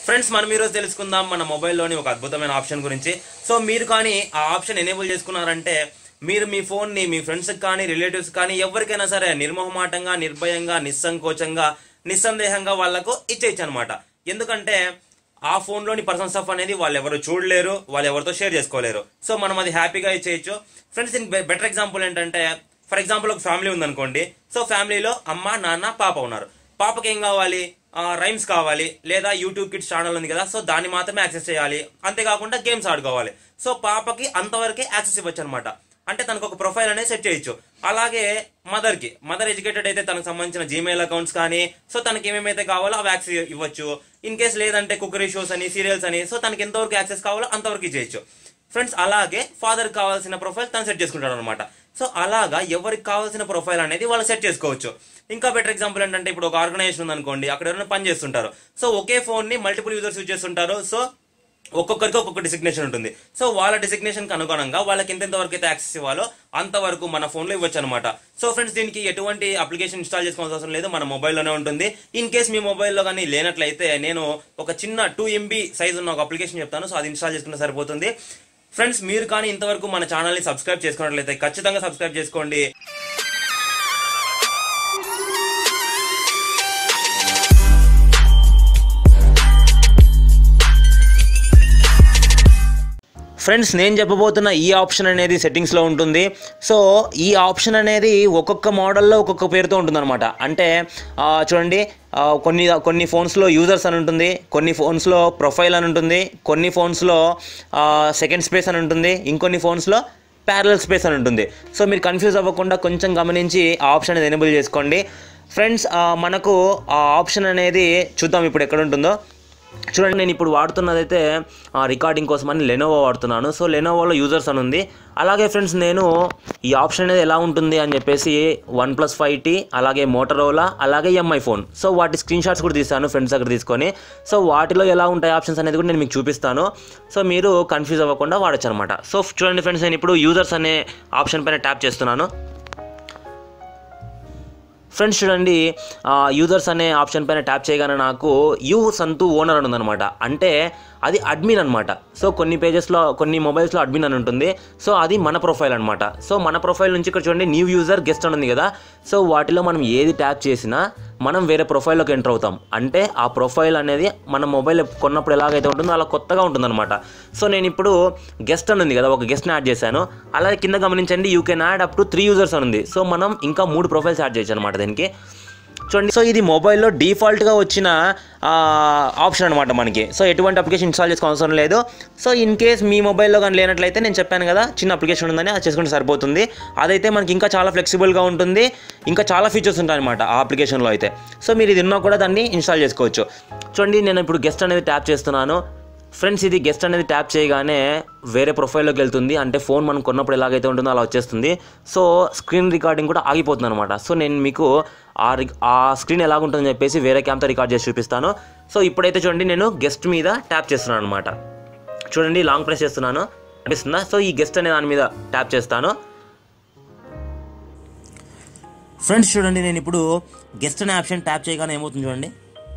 Friends మనం ఈరోజు తెలుసుకుందాం మన మొబైల్లోని ఒక అద్భుతమైన ఆప్షన్ గురించి. సో మీరు కానీ ఆ ఆప్షన్ ఎనేబుల్ చేసుకున్నారంటే మీరు మీ ఫోన్ని మీ ఫ్రెండ్స్కి కానీ రిలేటివ్స్ కానీ ఎవరికైనా సరే నిర్మోహమాటంగా, నిర్భయంగా, నిస్సంకోచంగా, నిస్సందేహంగా వాళ్ళకు ఇచ్చేయచ్చు అనమాట. ఎందుకంటే ఆ ఫోన్లోని పర్సనల్ స్టఫ్ అనేది వాళ్ళు ఎవరు చూడలేరు, వాళ్ళు ఎవరితో షేర్ చేసుకోలేరు. సో మనం అది హ్యాపీగా ఇచ్చేయచ్చు. ఫ్రెండ్స్ దీనికి బెటర్ ఎగ్జాంపుల్ ఏంటంటే, ఫర్ ఎగ్జాంపుల్ ఒక ఫ్యామిలీ ఉందనుకోండి. సో ఫ్యామిలీలో అమ్మ, నాన్న, పాప ఉన్నారు. పాపకి ఏం కావాలి? రైమ్స్ కావాలి, లేదా యూట్యూబ్ కిడ్స్ ఛానల్ ఉంది కదా, సో దాన్ని మాత్రమే యాక్సెస్ చేయాలి. అంతేకాకుండా గేమ్స్ ఆడుకోవాలి. సో పాపకి అంతవరకే యాక్సెస్ ఇవ్వచ్చు అనమాట. అంటే తనకు ఒక ప్రొఫైల్ అనేది సెట్ చేయొచ్చు. అలాగే మదర్ ఎడ్యుకేటెడ్ అయితే తనకు సంబంధించిన జీమెయిల్ అకౌంట్స్ కానీ, సో తనకి ఏమేమైతే కావాలో అవి యాక్సెస్ ఇవ్వచ్చు. ఇన్ కేస్ లేదంటే కుకరీ షోస్ అని, సీరియల్స్ అని, సో తనకి ఎంతవరకు యాక్సెస్ కావాలో అంతవరకు చేయొచ్చు. ఫ్రెండ్స్ అలాగే ఫాదర్ కావాల్సిన ప్రొఫైల్ తను సెట్ చేసుకుంటాడు అనమాట. సో అలాగా ఎవరికి కావాల్సిన ప్రొఫైల్ అనేది వాళ్ళు సెట్ చేసుకోవచ్చు. ఇంకా బెటర్ ఎగ్జాంపుల్ ఏంటంటే, ఇప్పుడు ఒక ఆర్గనైజేషన్ ఉందనుకోండి, అక్కడ ఎవరైనా పని చేస్తుంటారు. సో ఒకే ఫోన్ ని మల్టిపుల్ యూజర్స్ యూజ్ చేస్తుంటారు. సో ఒక్కొక్కరికి ఒక్కొక్క డిసిగ్నేషన్ ఉంటుంది. సో వాళ్ళ డిసిగ్నేషన్ కి అనుగుణంగా వాళ్ళకి ఎంతెంత వరకు అయితే యాక్సెస్ ఇవ్వాలో అంతవరకు మన ఫోన్ లో ఇవ్వచ్చు అనమాట. సో ఫ్రెండ్స్ దీనికి ఎటువంటి అప్లికేషన్ ఇన్స్టాల్ చేసుకోవాల్సిన అవసరం లేదు, మన మొబైల్లోనే ఉంటుంది. ఇన్ కేస్ మీ మొబైల్లో కానీ లేనట్లయితే నేను ఒక చిన్న 2 MB సైజ్ ఉన్న ఒక అప్లికేషన్ చెప్తాను. సో అది ఇన్స్టాల్ చేసుకుంటే సరిపోతుంది. ఫ్రెండ్స్ మీరు కానీ ఇంతవరకు మన ఛానల్ని సబ్స్క్రైబ్ చేసుకున్నట్లయితే ఖచ్చితంగా సబ్స్క్రైబ్ చేసుకోండి. ఫ్రెండ్స్ నేను చెప్పబోతున్న ఈ ఆప్షన్ అనేది సెట్టింగ్స్లో ఉంటుంది. సో ఈ ఆప్షన్ అనేది ఒక్కొక్క మోడల్లో ఒక్కొక్క పేరుతో ఉంటుందన్నమాట. అంటే చూడండి, కొన్ని ఫోన్స్లో యూజర్స్ అని ఉంటుంది, కొన్ని ఫోన్స్లో ప్రొఫైల్ అని ఉంటుంది, కొన్ని ఫోన్స్లో సెకండ్ స్పేస్ అని ఉంటుంది, ఇంకొన్ని ఫోన్స్లో ప్యారలల్ స్పేస్ అని ఉంటుంది. సో మీరు కన్ఫ్యూజ్ అవ్వకుండా కొంచెం గమనించి ఆ ఆప్షన్ అనేది ఎనేబుల్ చేసుకోండి. ఫ్రెండ్స్ మనకు ఆ ఆప్షన్ అనేది చూద్దాం ఇప్పుడు ఎక్కడ ఉంటుందో. చూడండి, నేను ఇప్పుడు వాడుతున్నదైతే రికార్డింగ్ కోసం అని లెనోవో వాడుతున్నాను. సో లెనోవోలో యూజర్స్ అని ఉంది. అలాగే ఫ్రెండ్స్ నేను ఈ ఆప్షన్ అనేది ఎలా ఉంటుంది అని చెప్పేసి OnePlus 5T, అలాగే మోటరోలా, అలాగే MI ఫోన్, సో వాటి స్క్రీన్ షాట్స్ కూడా తీస్తాను ఫ్రెండ్స్ దగ్గర తీసుకొని. సో వాటిలో ఎలా ఉంటాయి ఆప్షన్స్ అనేది కూడా నేను మీకు చూపిస్తాను. సో మీరు కన్ఫ్యూజ్ అవ్వకుండా వాడచ్చు అనమాట. సో చూడండి ఫ్రెండ్స్, నేను ఇప్పుడు యూజర్స్ అనే ఆప్షన్ పైన ట్యాప్ చేస్తున్నాను. ఫ్రెండ్స్ చూడండి, యూజర్స్ అనే ఆప్షన్ పైన ట్యాప్ చేయగానే నాకు యూ సంతు ఓనర్ అని ఉందన్నమాట. అంటే అది అడ్మిన్ అనమాట. సో కొన్ని మొబైల్స్లో అడ్మిన్ అని ఉంటుంది. సో అది మన ప్రొఫైల్ అనమాట. సో మన ప్రొఫైల్ నుంచి ఇక్కడ చూడండి న్యూ యూజర్, గెస్ట్ అని ఉంది కదా. సో వాటిలో మనం ఏది ట్యాప్ చేసినా మనం వేరే ప్రొఫైల్లోకి ఎంటర్ అవుతాం. అంటే ఆ ప్రొఫైల్ అనేది మన మొబైల్ కొన్నప్పుడు ఎలాగైతే ఉంటుందో అలా కొత్తగా ఉంటుందన్నమాట. సో నేను ఇప్పుడు గెస్ట్ అని ఉంది కదా, ఒక గెస్ట్ని యాడ్ చేశాను. అలాగే కింద గమనించండి, you can add up to 3 users అని ఉంది. సో మనం ఇంకా 3 ప్రొఫైల్స్ యాడ్ చేయొచ్చు అనమాట దీనికి. చూడండి, సో ఇది మొబైల్లో డిఫాల్ట్గా వచ్చిన ఆప్షన్ అనమాట మనకి. సో ఎటువంటి అప్లికేషన్ ఇన్స్టాల్ చేసుకోవాల్సిన అవసరం లేదు. సో ఇన్ కేస్ మీ మొబైల్లో కానీ లేనట్లయితే నేను చెప్పాను కదా చిన్న అప్లికేషన్ ఉందని, అది చేసుకుంటే సరిపోతుంది. అదైతే మనకి ఇంకా చాలా ఫ్లెక్సిబుల్గా ఉంటుంది, ఇంకా చాలా ఫీచర్స్ ఉంటాయి అనమాట ఆ అప్లికేషన్లో అయితే. సో మీరు ఇది ఉన్నా కూడా దాన్ని ఇన్స్టాల్ చేసుకోవచ్చు. చూడండి, నేను ఇప్పుడు గెస్ట్ అనేది ట్యాప్ చేస్తున్నాను. ఫ్రెండ్స్ ఇది గెస్ట్ అనేది ట్యాప్ చేయగానే వేరే ప్రొఫైల్లోకి వెళ్తుంది. అంటే ఫోన్ మనం కొన్నప్పుడు ఎలాగైతే ఉంటుందో అలా వచ్చేస్తుంది. సో స్క్రీన్ రికార్డింగ్ కూడా ఆగిపోతుంది అనమాట. సో నేను మీకు ఆ స్క్రీన్ ఎలాగుంటుందని చెప్పేసి వేరే క్యామ్తో రికార్డ్ చేసి చూపిస్తాను. సో ఇప్పుడైతే చూడండి, నేను గెస్ట్ మీద ట్యాప్ చేస్తున్నాను అనమాట. చూడండి, లాంగ్ ప్రెస్ చేస్తున్నాను, అనిపిస్తుందా? సో ఈ గెస్ట్ అనే దాని మీద ట్యాప్ చేస్తాను. ఫ్రెండ్స్ చూడండి, నేను ఇప్పుడు గెస్ట్ అనే ఆప్షన్ ట్యాప్ చేయగానే ఏమవుతుంది చూడండి.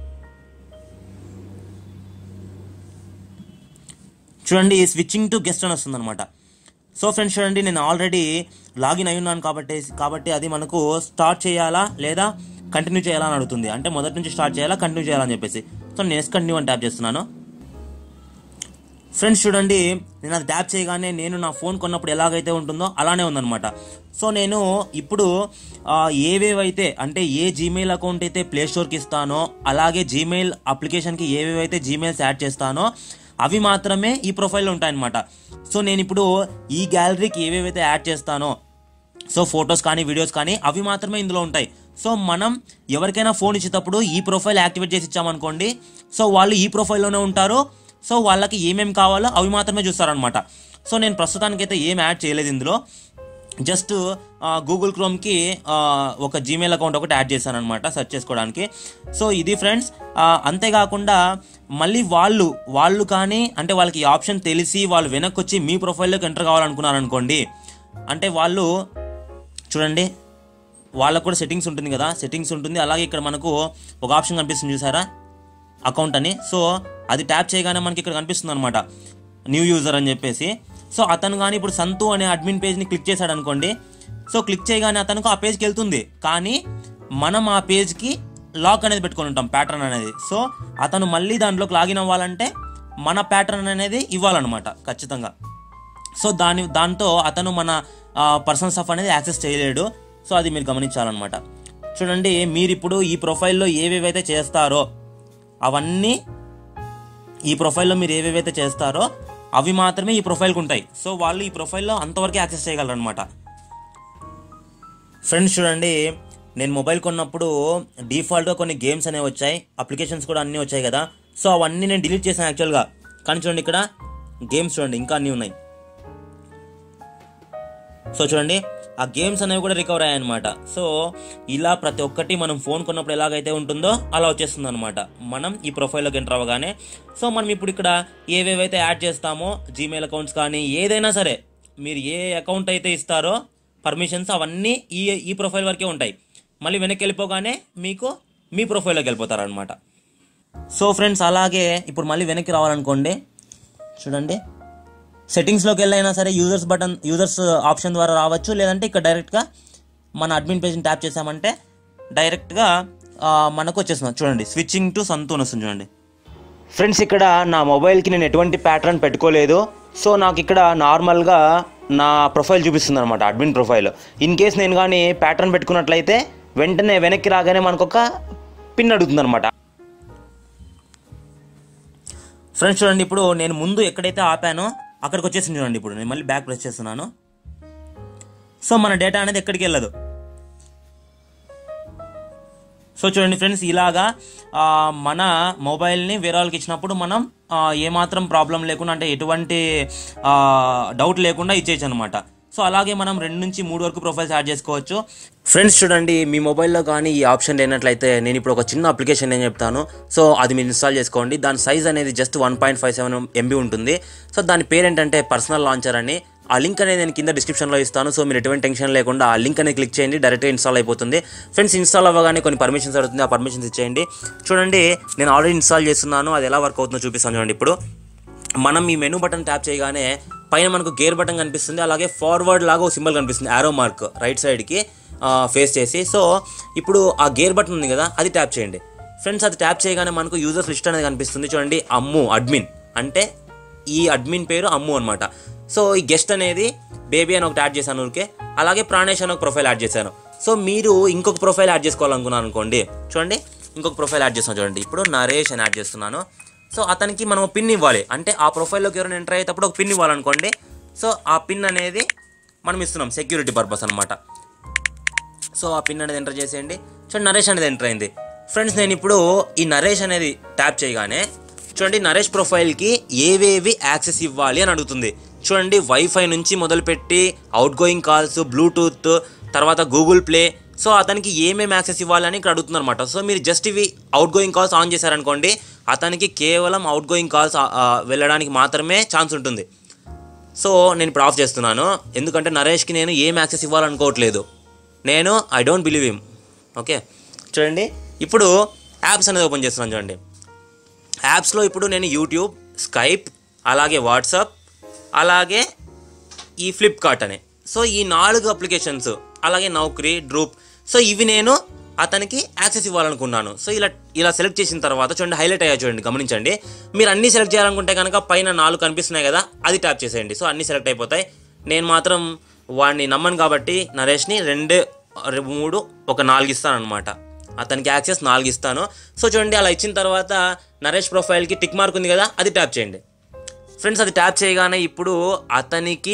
చూడండి, స్విచ్చింగ్ టు గెస్ట్ అని వస్తుంది అనమాట. సో ఫ్రెండ్స్ చూడండి, నేను ఆల్రెడీ లాగిన్ అయి ఉన్నాను కాబట్టి అది మనకు స్టార్ట్ చేయాలా లేదా కంటిన్యూ చేయాలా అని అడుగుతుంది. అంటే మొదటి నుంచి స్టార్ట్ చేయాలా, కంటిన్యూ చేయాలని చెప్పేసి. సో నేను కంటిన్యూ అని ట్యాప్ చేస్తున్నాను. ఫ్రెండ్స్ చూడండి, నేను అది ట్యాప్ చేయగానే నేను నా ఫోన్ కొన్నప్పుడు ఎలాగైతే ఉంటుందో అలానే ఉందన్నమాట. సో నేను ఇప్పుడు ఏవేవైతే అంటే ఏ జీమెయిల్ అకౌంట్ అయితే ప్లే స్టోర్కి ఇస్తానో, అలాగే జీమెయిల్ అప్లికేషన్కి ఏవేవైతే జీమెయిల్స్ యాడ్ చేస్తానో అవి మాత్రమే ఈ ప్రొఫైల్లో ఉంటాయన్నమాట. సో నేను ఇప్పుడు ఈ గ్యాలరీకి ఏవేవైతే యాడ్ చేస్తానో, సో ఫొటోస్ కానీ వీడియోస్ కానీ అవి మాత్రమే ఇందులో ఉంటాయి. సో మనం ఎవరికైనా ఫోన్ ఇచ్చేటప్పుడు ఈ ప్రొఫైల్ యాక్టివేట్ చేసి ఇచ్చామనుకోండి, సో వాళ్ళు ఈ ప్రొఫైల్లోనే ఉంటారు. సో వాళ్ళకి ఏమేమి కావాలో అవి మాత్రమే చూస్తారనమాట. సో నేను ప్రస్తుతానికైతే ఏం యాడ్ చేయలేదు ఇందులో. జస్ట్ గూగుల్ క్రోమ్కి ఒక జీమెయిల్ అకౌంట్ ఒకటి యాడ్ చేశాను అనమాట సెర్చ్ చేసుకోవడానికి. సో ఇది ఫ్రెండ్స్. అంతేకాకుండా మళ్ళీ వాళ్ళు కానీ అంటే వాళ్ళకి ఈ ఆప్షన్ తెలిసి వాళ్ళు వెనక్కి వచ్చి మీ ప్రొఫైల్లోకి ఎంటర్ కావాలనుకున్నారనుకోండి, అంటే వాళ్ళు చూడండి వాళ్ళకు కూడా సెట్టింగ్స్ ఉంటుంది కదా, సెట్టింగ్స్ ఉంటుంది. అలాగే ఇక్కడ మనకు ఒక ఆప్షన్ కనిపిస్తుంది చూసారా, అకౌంట్ అని. సో అది ట్యాప్ చేయగానే మనకి ఇక్కడ కనిపిస్తుంది అనమాట న్యూ యూజర్ అని చెప్పేసి. సో అతను కానీ ఇప్పుడు సంతు అనే అడ్మిన్ పేజ్ని క్లిక్ చేశాడు అనుకోండి, సో క్లిక్ చేయగానే అతనికి ఆ పేజ్కి వెళ్తుంది, కానీ మనం ఆ పేజ్కి లాక్ అనేది పెట్టుకొని ఉంటాం, ప్యాటర్న్ అనేది. సో అతను మళ్ళీ దాంట్లోకి లాగిన్ అవ్వాలంటే మన ప్యాటర్న్ అనేది ఇవ్వాలన్నమాట ఖచ్చితంగా. సో దాంతో అతను మన పర్సనల్ స్టఫ్ అనేది యాక్సెస్ చేయలేడు. సో అది మీరు గమనించాలన్నమాట. చూడండి, మీరు ఇప్పుడు ఈ ప్రొఫైల్లో ఏవేవైతే చేస్తారో అవన్నీ, ఈ ప్రొఫైల్లో మీరు ఏవేవైతే చేస్తారో అవి మాత్రమే ఈ ప్రొఫైల్కి ఉంటాయి. సో వాళ్ళు ఈ ప్రొఫైల్లో అంతవరకే యాక్సెస్ చేయగలరు అనమాట. ఫ్రెండ్స్ చూడండి, నేను మొబైల్ కొన్నప్పుడు డిఫాల్ట్గా కొన్ని గేమ్స్ అనేవి వచ్చాయి, అప్లికేషన్స్ కూడా అన్నీ వచ్చాయి కదా. సో అవన్నీ నేను డిలీట్ చేశాను యాక్చువల్గా. కానీ చూడండి ఇక్కడ గేమ్స్ చూడండి ఇంకా అన్నీ ఉన్నాయి. సో చూడండి ఆ గేమ్స్ అనేవి కూడా రికవర్ అయ్యాయి అనమాట. సో ఇలా ప్రతి ఒక్కటి మనం ఫోన్ కొన్నప్పుడు ఎలాగైతే ఉంటుందో అలా వచ్చేస్తుంది అనమాట మనం ఈ ప్రొఫైల్లోకి ఎంటర్ అవ్వగానే. సో మనం ఇప్పుడు ఇక్కడ ఏవేవైతే యాడ్ చేస్తామో జీమెయిల్ అకౌంట్స్ కానీ ఏదైనా సరే, మీరు ఏ అకౌంట్ అయితే ఇస్తారో పర్మిషన్స్ అవన్నీ ఈ ప్రొఫైల్ వరకే ఉంటాయి. మళ్ళీ వెనక్కి వెళ్ళిపోగానే మీకు మీ ప్రొఫైల్లోకి వెళ్ళిపోతారనమాట. సో ఫ్రెండ్స్ అలాగే ఇప్పుడు మళ్ళీ వెనక్కి రావాలనుకోండి, చూడండి సెట్టింగ్స్లోకి వెళ్ళైనా సరే యూజర్స్ ఆప్షన్ ద్వారా రావచ్చు, లేదంటే ఇక్కడ డైరెక్ట్గా మన అడ్మిన్ పేజ్ని ట్యాప్ చేసామంటే డైరెక్ట్గా మనకు వచ్చేస్తుంది. చూడండి స్విచ్చింగ్ టు సంతు అని వస్తుంది చూడండి. ఫ్రెండ్స్ ఇక్కడ నా మొబైల్కి నేను ఎటువంటి ప్యాటర్న్ పెట్టుకోలేదు. సో నాకు ఇక్కడ నార్మల్గా నా ప్రొఫైల్ చూపిస్తుంది అనమాట, అడ్మిన్ ప్రొఫైల్. ఇన్ కేస్ నేను కానీ ప్యాటర్న్ పెట్టుకున్నట్లయితే వెంటనే వెనక్కి రాగానే మనకు ఒక పిన్ అడుగుతుంది అనమాట. ఫ్రెండ్స్ చూడండి, ఇప్పుడు నేను ముందు ఎక్కడైతే ఆపానో అక్కడికి వచ్చేసింది చూడండి. ఇప్పుడు నేను మళ్ళీ బ్యాక్ ప్రెస్ చేస్తున్నాను. సో మన డేటా అనేది ఎక్కడికి వెళ్ళదు. సో చూడండి ఫ్రెండ్స్, ఇలాగా మన మొబైల్ని వేరే వాళ్ళకి ఇచ్చినప్పుడు మనం ఏమాత్రం ప్రాబ్లం లేకుండా, అంటే ఎటువంటి డౌట్ లేకుండా ఇచ్చేయచ్చు అనమాట. సో అలాగే మనం 2 నుంచి 3 వరకు ప్రొఫైల్స్ యాడ్ చేసుకోవచ్చు. ఫ్రెండ్స్ చూడండి, మీ మొబైల్లో కానీ ఈ ఆప్షన్ లేనట్లయితే నేను ఇప్పుడు ఒక చిన్న అప్లికేషన్ నేను చెప్తాను. సో అది మీరు ఇన్స్టాల్ చేసుకోండి. దాని సైజ్ అనేది జస్ట్ 1.57 MB ఉంటుంది. సో దాని పేరు ఏంటంటే పర్సనల్ లాంచర్ అని. ఆ లింక్ అనేది నేను కింద డిస్క్రిప్షన్లో ఇస్తాను. సో మీరు ఎటువంటి టెన్షన్ లేకుండా ఆ లింక్ అనేది క్లిక్ చేయండి, డైరెక్ట్గా ఇన్స్టాల్ అయిపోతుంది. ఫ్రెండ్స్ ఇన్స్టాల్ అవ్వగానే కొన్ని పర్మిషన్స్ అడుగుతుంది, ఆ పర్మిషన్స్ ఇచ్చేయండి. చూడండి నేను ఆల్రెడీ ఇన్స్టాల్ చేస్తున్నాను, అది ఎలా వర్క్ అవుతుందో చూపిస్తాను చూడండి. ఇప్పుడు మనం ఈ మెనూ బటన్ ట్యాప్ చేయగానే పైన మనకు గేర్ బటన్ కనిపిస్తుంది, అలాగే ఫార్వర్డ్ లాగా ఒక సింబల్ కనిపిస్తుంది, యారో మార్క్ రైట్ సైడ్కి ఫేస్ చేసి. సో ఇప్పుడు ఆ గేర్ బటన్ ఉంది కదా, అది ట్యాప్ చేయండి. ఫ్రెండ్స్ అది ట్యాప్ చేయగానే మనకు యూజర్స్ లిస్ట్ అనేది కనిపిస్తుంది చూడండి. అమ్ము అడ్మిన్ అంటే ఈ అడ్మిన్ పేరు అమ్ము అనమాట. సో ఈ గెస్ట్ అనేది బేబీ అని ఒకటి యాడ్ చేశాను ఊరికే, అలాగే ప్రాణేష్ అని ఒక ప్రొఫైల్ యాడ్ చేశాను. సో మీరు ఇంకొక ప్రొఫైల్ యాడ్ చేసుకోవాలనుకున్నాను అనుకోండి, చూడండి ఇంకొక ప్రొఫైల్ యాడ్ చేస్తాను చూడండి. ఇప్పుడు నరేష్ అని యాడ్ చేస్తున్నాను. సో అతనికి మనం పిన్ ఇవ్వాలి, అంటే ఆ ప్రొఫైల్లోకి ఎవరైనా ఎంటర్ అయ్యేటప్పుడు ఒక పిన్ ఇవ్వాలనుకోండి. సో ఆ పిన్ అనేది మనం ఇస్తున్నాం సెక్యూరిటీ పర్పస్ అనమాట. సో ఆ పిన్ అనేది ఎంటర్ చేసేయండి. చూడండి నరేష్ అనేది ఎంటర్ అయింది. ఫ్రెండ్స్ నేను ఇప్పుడు ఈ నరేష్ అనేది ట్యాప్ చేయగానే చూడండి నరేష్ ప్రొఫైల్కి ఏవేవి యాక్సెస్ ఇవ్వాలి అని అడుగుతుంది. చూడండి వైఫై నుంచి మొదలుపెట్టి అవుట్ గోయింగ్ కాల్స్, బ్లూటూత్, తర్వాత గూగుల్ ప్లే. సో అతనికి ఏమేమి యాక్సెస్ ఇవ్వాలని ఇక్కడ అడుగుతుంది అనమాట. సో మీరు జస్ట్ ఇవి అవుట్ గోయింగ్ కాల్స్ ఆన్ చేశారనుకోండి, అతనికి కేవలం అవుట్ గోయింగ్ కాల్స్ వెళ్ళడానికి మాత్రమే ఛాన్స్ ఉంటుంది. సో నేను ఇప్పుడు ఆఫ్ చేస్తున్నాను, ఎందుకంటే నరేష్కి నేను ఏం యాక్సెస్ ఇవ్వాలనుకోవట్లేదు. నేను I don't believe him. Okay చూడండి ఇప్పుడు యాప్స్ అనేది ఓపెన్ చేస్తున్నాను చూడండి. యాప్స్లో ఇప్పుడు నేను యూట్యూబ్, స్కైప్, అలాగే వాట్సాప్, అలాగే ఈ ఫ్లిప్కార్ట్ అనే, సో ఈ 4 అప్లికేషన్స్, అలాగే నౌకరీ, డ్రూప్. సో ఇవి నేను అతనికి యాక్సెస్ ఇవ్వాలనుకున్నాను. సో ఇలా సెలెక్ట్ చేసిన తర్వాత చూడండి హైలైట్ అయ్యా చూడండి, గమనించండి. మీరు అన్నీ సెలెక్ట్ చేయాలనుకుంటే కనుక పైన 4 కనిపిస్తున్నాయి కదా, అది ట్యాప్ చేసేయండి. సో అన్నీ సెలెక్ట్ అయిపోతాయి. నేను మాత్రం వాడిని నమ్మను కాబట్టి నరేష్ని 2, 3, ఒక 4 ఇస్తాను అనమాట. అతనికి యాక్సెస్ 4 ఇస్తాను. సో చూడండి అలా ఇచ్చిన తర్వాత నరేష్ ప్రొఫైల్కి టిక్ మార్క్ ఉంది కదా, అది ట్యాప్ చేయండి. ఫ్రెండ్స్ అది ట్యాప్ చేయగానే ఇప్పుడు అతనికి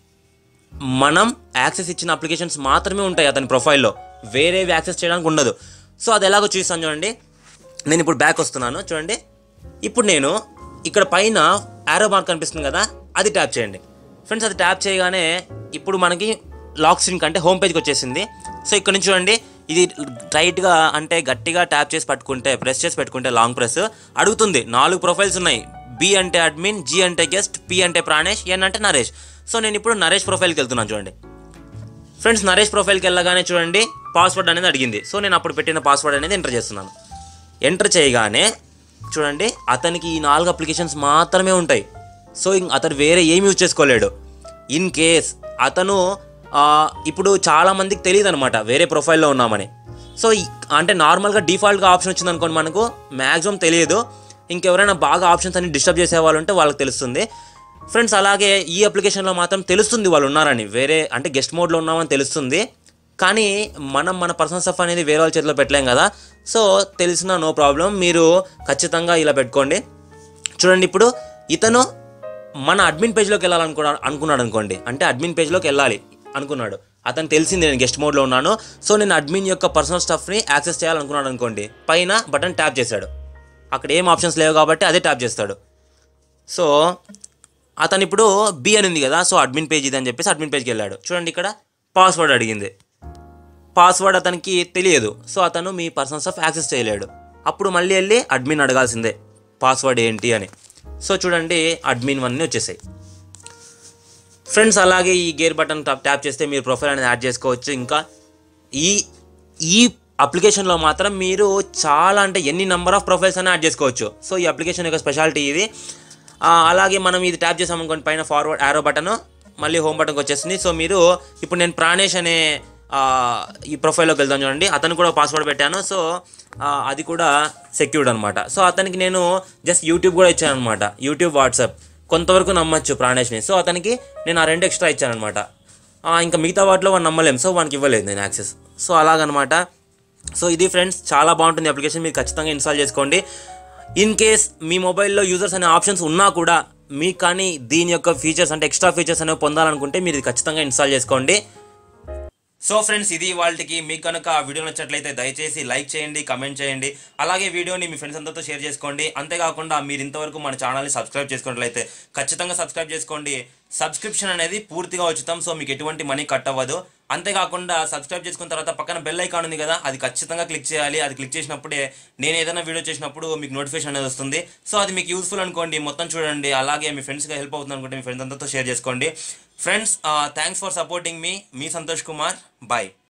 మనం యాక్సెస్ ఇచ్చిన అప్లికేషన్స్ మాత్రమే ఉంటాయి అతని ప్రొఫైల్లో, వేరేవి యాక్సెస్ చేయడానికి ఉండదు. సో అది ఎలాగో చూస్తాను చూడండి. నేను ఇప్పుడు బ్యాక్ వస్తున్నాను చూడండి. ఇప్పుడు నేను ఇక్కడ పైన యారో మార్క్ కనిపిస్తుంది కదా, అది ట్యాప్ చేయండి. ఫ్రెండ్స్ అది ట్యాప్ చేయగానే ఇప్పుడు మనకి లాక్ స్క్రీన్ అంటే హోమ్ పేజ్కి వచ్చేసింది. సో ఇక్కడ నుంచి చూడండి, ఇది రైట్గా అంటే గట్టిగా ట్యాప్ చేసి పట్టుకుంటే, ప్రెస్ చేసి పెట్టుకుంటే లాంగ్ ప్రెస్ అడుగుతుంది. 4 ప్రొఫైల్స్ ఉన్నాయి. బి అంటే అడ్మిన్, జి అంటే గెస్ట్, పి అంటే ప్రాణేష్, ఎన్ అంటే నరేష్. సో నేను ఇప్పుడు నరేష్ ప్రొఫైల్కి వెళ్తున్నాను చూడండి. ఫ్రెండ్స్ నరేష్ ప్రొఫైల్కి వెళ్ళగానే చూడండి పాస్వర్డ్ అనేది అడిగింది. సో నేను అప్పుడు పెట్టిన పాస్వర్డ్ అనేది ఎంటర్ చేస్తున్నాను. ఎంటర్ చేయగానే చూడండి, అతనికి ఈ 4 అప్లికేషన్స్ మాత్రమే ఉంటాయి. సో అతను వేరే ఏం యూజ్ చేసుకోలేడు. ఇన్ కేస్ అతను ఇప్పుడు చాలామందికి తెలియదు అనమాట వేరే ప్రొఫైల్లో ఉన్నామని. సో అంటే నార్మల్గా డిఫాల్ట్గా ఆప్షన్ వచ్చింది అనుకోండి, మనకు మ్యాక్సిమం తెలియదు. ఇంకెవరైనా బాగా ఆప్షన్స్ అన్ని డిస్టర్బ్ చేసే వాళ్ళు ఉంటే వాళ్ళకి తెలుస్తుంది ఫ్రెండ్స్. అలాగే ఈ అప్లికేషన్లో మాత్రం తెలుస్తుంది వాళ్ళు ఉన్నారని, వేరే అంటే గెస్ట్ మోడ్లో ఉన్నామని తెలుస్తుంది. కానీ మన పర్సనల్ స్టఫ్ అనేది వేరే వాళ్ళ చేతిలో పెట్టలేం కదా. సో తెలిసిన నో ప్రాబ్లం, మీరు ఖచ్చితంగా ఇలా పెట్టుకోండి. చూడండి, ఇప్పుడు ఇతను మన అడ్మిన్ పేజ్లోకి అనుకున్నాడు అనుకోండి, అంటే అడ్మిన్ పేజ్లోకి వెళ్ళాలి అనుకున్నాడు. అతను తెలిసింది నేను గెస్ట్ మోడ్లో ఉన్నాను, సో నేను అడ్మిన్ యొక్క పర్సనల్ స్టఫ్ని యాక్సెస్ చేయాలనుకున్నాడు అనుకోండి. పైన బటన్ ట్యాప్ చేశాడు, అక్కడ ఏం ఆప్షన్స్ లేవు కాబట్టి అదే ట్యాప్ చేస్తాడు. సో అతను ఇప్పుడు బి అని ఉంది కదా, సో అడ్మిన్ పేజ్ ఇది అని చెప్పేసి అడ్మిన్ పేజ్కి వెళ్ళాడు. చూడండి, ఇక్కడ పాస్వర్డ్ అడిగింది. పాస్వర్డ్ అతనికి తెలియదు, సో అతను మీ పర్సనల్ స్టఫ్ యాక్సెస్ చేయలేడు. అప్పుడు మళ్ళీ వెళ్ళి అడ్మిన్ అడగాల్సిందే పాస్వర్డ్ ఏంటి అని. సో చూడండి, అడ్మిన్ 1 వచ్చేసాయి ఫ్రెండ్స్. అలాగే ఈ గేర్ బటన్ ట్యాప్ చేస్తే మీరు ప్రొఫైల్ అనేది యాడ్ చేసుకోవచ్చు. ఇంకా ఈ అప్లికేషన్లో మాత్రం మీరు చాలా అంటే ఎన్ని నెంబర్ ఆఫ్ ప్రొఫైల్స్ అయినా యాడ్ చేసుకోవచ్చు. సో ఈ అప్లికేషన్ యొక్క స్పెషాలిటీ ఇది. అలాగే మనం ఇది ట్యాప్ చేసామనుకోండి, పైన ఫార్వర్డ్ యారో బటన్ మళ్ళీ హోమ్ బటన్కి వచ్చేస్తుంది. సో మీరు ఇప్పుడు నేను ప్రాణేష్ అనే ఈ ప్రొఫైల్లోకి వెళ్తాను చూడండి, అతను కూడా పాస్వర్డ్ పెట్టాను. సో అది కూడా సెక్యూర్డ్ అనమాట. సో అతనికి నేను జస్ట్ యూట్యూబ్ కూడా ఇచ్చాను అనమాట, యూట్యూబ్, వాట్సాప్ కొంతవరకు నమ్మచ్చు ప్రాణేష్ని. సో అతనికి నేను ఆ 2 ఎక్స్ట్రా ఇచ్చాను అనమాట. ఇంకా మిగతా వాటిలో వాడిని నమ్మలేము, సో వానికి ఇవ్వలేదు నేను యాక్సెస్. సో అలాగనమాట. సో ఇది ఫ్రెండ్స్, చాలా బాగుంటుంది అప్లికేషన్, మీరు ఖచ్చితంగా ఇన్స్టాల్ చేసుకోండి. ఇన్ కేస్ మీ మొబైల్లో యూజర్స్ అనే ఆప్షన్స్ ఉన్నా కూడా మీకు కానీ దీని యొక్క ఫీచర్స్ అంటే ఎక్స్ట్రా ఫీచర్స్ అనేవి పొందాలనుకుంటే మీరు ఇది ఖచ్చితంగా ఇన్స్టాల్ చేసుకోండి. సో ఫ్రెండ్స్, ఇది వాళ్ళకి మీకు కనుక ఆ వీడియో నచ్చినట్లయితే దయచేసి లైక్ చేయండి, కమెంట్ చేయండి. అలాగే వీడియోని మీ ఫ్రెండ్స్ అందరితో షేర్ చేసుకోండి. అంతేకాకుండా మీరు ఇంతవరకు మన ఛానల్ని సబ్స్క్రైబ్ చేసుకున్నట్లయితే ఖచ్చితంగా సబ్స్క్రైబ్ చేసుకోండి. సబ్స్క్రిప్షన్ అనేది పూర్తిగా ఉచితం, సో మీకు ఎటువంటి మనీ కట్ అవ్వదు. అంతేకాకుండా సబ్స్క్రైబ్ చేసుకున్న తర్వాత పక్కన బెల్ ఐకాన్ ఉంది కదా, అది ఖచ్చితంగా క్లిక్ చేయాలి. అది క్లిక్ చేసినప్పుడే నేను ఏదైనా వీడియో చేసినప్పుడు మీకు నోటిఫికేషన్ అనేది వస్తుంది. సో అది మీకు యూస్ఫుల్ అనుకోండి, మొత్తం చూడండి. అలాగే మీ ఫ్రెండ్స్గా హెల్ప్ అవుతుంది అనుకుంటే మీ ఫ్రెండ్స్ అందరితో షేర్ చేసుకోండి. ఫ్రెండ్స్, థ్యాంక్స్ ఫర్ సపోర్టింగ్ మీ సంతోష్ కుమార్. బాయ్.